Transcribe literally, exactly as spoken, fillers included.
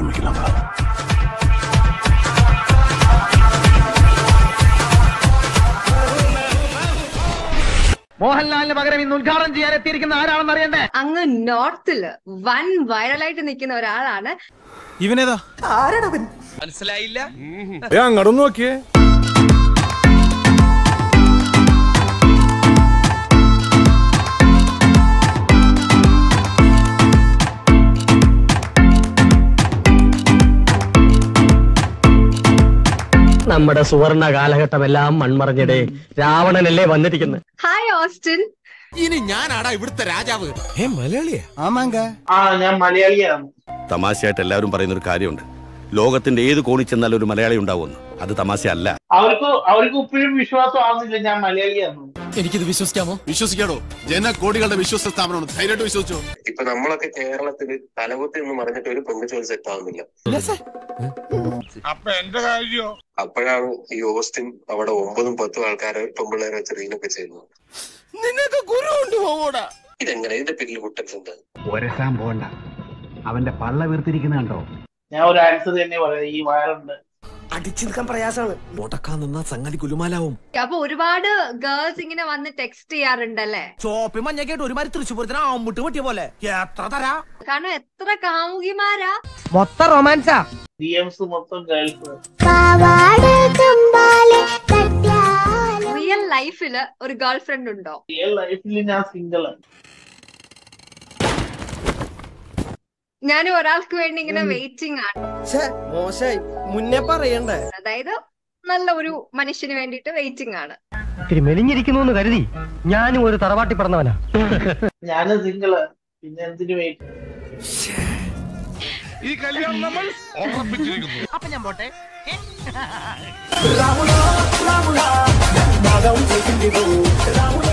ஆரம்பிக்கலாங்களா? മോഹൻലാലിന് പകരം ഇന്ന് ഉദ്ഘാടനം ചെയ്യാൻ എത്തിയിരിക്കുന്ന ആരാണെന്ന് അറിയണ്ടേ? അങ്ങ് നോർത്തില് വൻ വൈറലായിട്ട് നിൽക്കുന്ന ഒരാളാണ്. ഇവനേതാ? ആരാണവൻ? മനസ്സിലായില്ല. അങ്ങോട്ട് നോക്കിയേ. നമ്മുടെ സുവർണ കാലഘട്ടമെല്ലാം മൺമറഞ്ഞിടേ. രാവണനല്ലേ വന്നിരിക്കുന്നത്. Hi Austin. ഇനി ഞാനാടാ ഇവിടുത്തെ രാജാവ്. ഏ മലയാളിയാ? ആമാങ്ക. ആ ഞാൻ മലയാളിയാണ്. തമാശയായിട്ട് എല്ലാവരും പറയുന്ന ഒരു കാര്യമുണ്ട്, ലോകത്തിന്റെ ഏത് കോണിൽ ചെന്നാലും ഒരു മലയാളി ഉണ്ടാവുമെന്ന്. അത് തമാശയല്ല. അവർക്ക് അവർക്ക് ഇപ്പോഴും വിശ്വാസം ആവുന്നില്ല ഞാൻ മലയാളിയാണ്. എനിക്കിത് വിശ്വസിക്കാമോ? വിശ്വസിക്കാടോ, ജനകോടികളുടെ വിശ്വസ സ്ഥാപനമാണ്. ധൈര്യമായിട്ട് വിശ്വസിച്ചോ. ഇപ്പൊ നമ്മളൊക്കെ കേരളത്തില് തലകുത്തി എന്ന് പറഞ്ഞിട്ട് ഒരു പെൺകുച്ചോൽ സെറ്റ് ആവുന്നില്ല. അപ്പൊ എന്റെ കാര്യോ? അപ്പോഴാണ് ഈ ഓസ്റ്റിൻ അവിടെ ഒമ്പതും പത്തും ആൾക്കാരെ പെൺപിള്ളേരെ വെച്ച് റീലൊക്കെ ചെയ്യുന്നത്. നിനക്ക് ഗുരു ഉണ്ട് പോകൂടാ. ഇതെങ്ങനെ ഇതിന്റെ പിന്നിൽ കുട്ടൻസുണ്ട്? ഒരസാൻ പോണ്ട, അവന്റെ പള്ള വീർത്തിരിക്കുന്ന കണ്ടോ? ഞാൻ ഒരു ആൻസർ തന്നെ പറയാം, ഈ വയറുണ്ട്. അടിച്ചെടുക്കാൻ പ്രയാസമാണ്. മുടക്കാൻ നിന്നാ സംഗതി കുലുമാലാവും. അപ്പൊ ഒരുപാട് ഗേൾസ് ഇങ്ങനെ വന്ന് ടെക്സ്റ്റ് ചെയ്യാറുണ്ടല്ലേ? ചോപ്പി മഞ്ഞക്കായിട്ട് ഒരുമാതിരി തൃശ്ശൂരത്തിന് ആമുട്ട് പൊട്ടിയ പോലെ. എത്ര തരാ? കാരണം എത്ര കാമുകിമാരാ. മൊത്തം റൊമാൻസാ. ഡി എംസ് മൊത്തം ഗേൾസ്. റിയൽ ലൈഫില് ഒരു ഗേൾ ഫ്രണ്ട് ഉണ്ടോ? റിയൽ ലൈഫിൽ ഞാൻ സിംഗിൾ ആണ്. ഞാൻ ഒരാൾക്ക് വേണ്ടി ഇങ്ങനെ വെയിറ്റിംഗ് ആണ്. മോശമായി, മുന്നേ പറയണ്ടേ? അതായത് നല്ല ഒരു മനുഷ്യന് വേണ്ടിട്ട് വെയിറ്റിംഗ് ആണ്. ഇത്തിരി മെലിഞ്ഞിരിക്കുന്നു കരുതി ഞാനും ഒരു തറവാട്ടി പറഞ്ഞവനാ. ഞാനും സിംഗിൾ ആണ്, പിന്നെ എന്തിനു വെയിറ്റ്? ഈ കല്യാണം നമ്മൾ ഉറപ്പിച്ചിരിക്കുന്നു. അപ്പൊ ഞാൻ പോട്ടെ. രാമുല രാമുല